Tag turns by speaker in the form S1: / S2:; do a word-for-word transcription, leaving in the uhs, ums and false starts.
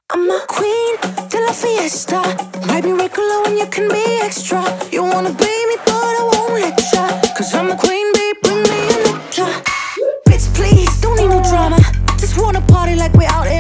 S1: I'm a queen de la fiesta. Might be regular when you can be extra. You wanna be me but I won't let ya, cause I'm a queen bee, bring me a nectar. Bitch please, don't need no drama. Just wanna party like we out here